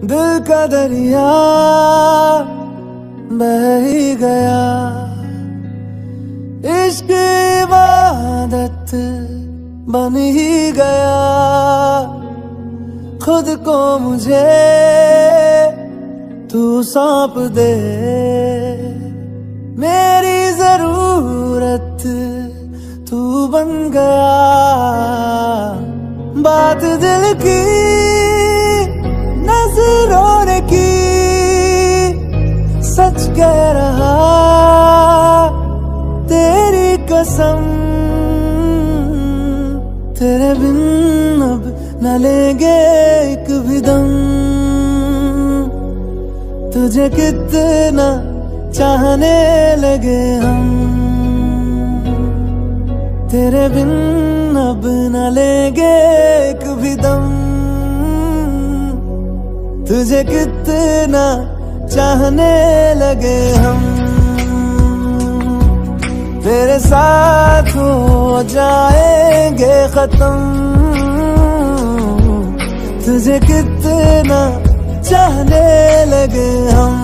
दिल का दरिया बह ही गया, इश्क इबादत बन ही गया। खुद को मुझे तू सौंप दे, मेरी जरूरत तू बन गया। बात दिल की नजरों ने की, सच कह रहा तेरी कसम। तेरे बिन अब न लेंगे एक भी दम, तुझे कितना चाहने लगे हम। तेरे बिन अब न लेंगे एक भी दम, तुझे कितना चाहने लगे हम। तेरे साथ हो जाएंगे खत्म, तुझे कितना चाहने लगे हम।